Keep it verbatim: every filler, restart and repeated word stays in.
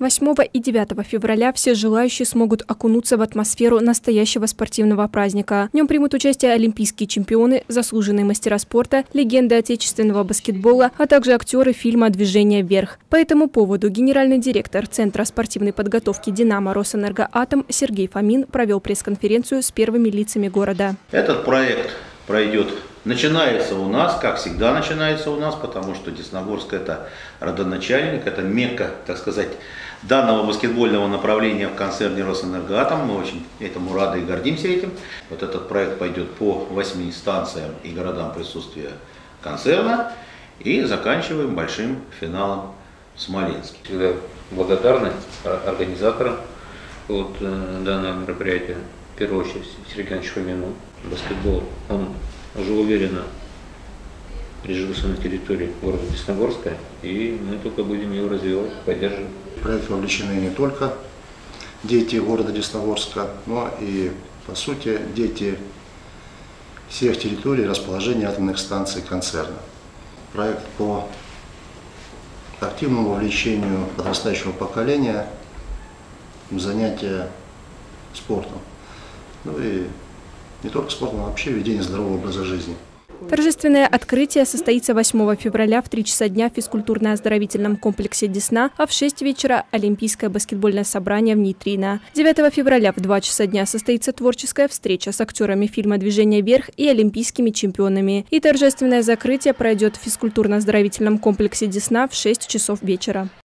восьмого и девятого февраля все желающие смогут окунуться в атмосферу настоящего спортивного праздника. В нем примут участие олимпийские чемпионы, заслуженные мастера спорта, легенды отечественного баскетбола, а также актеры фильма «Движение вверх». По этому поводу генеральный директор Центра спортивной подготовки «Динамо» Росэнергоатом Сергей Фомин провел пресс-конференцию с первыми лицами города. Этот проект пройдет, начинается у нас, как всегда начинается у нас, потому что Десногорск — это родоначальник, это мекка, так сказать, данного баскетбольного направления в концерне Росэнергоатом. Мы очень этому рады и гордимся этим. Вот этот проект пойдет по восьми станциям и городам присутствия концерна и заканчиваем большим финалом в Смоленске. Всегда благодарны организаторам вот, данного мероприятия. В первую очередь Сергей Иванович Фомину. Баскетбол, он уже уверенно прижился на территории города Десногорска, и мы только будем его развивать, поддерживать. В проект вовлечены не только дети города Десногорска, но и, по сути, дети всех территорий расположения атомных станций концерна. Проект по активному вовлечению подрастающего поколения в занятия спортом. Ну и не только спортом, а вообще ведение здорового образа жизни. Торжественное открытие состоится восьмого февраля в три часа дня в физкультурно-оздоровительном комплексе «Десна», а в шесть вечера – олимпийское баскетбольное собрание в «Нейтрино». девятого февраля в два часа дня состоится творческая встреча с актерами фильма «Движение вверх» и олимпийскими чемпионами. И торжественное закрытие пройдет в физкультурно-оздоровительном комплексе «Десна» в шесть часов вечера.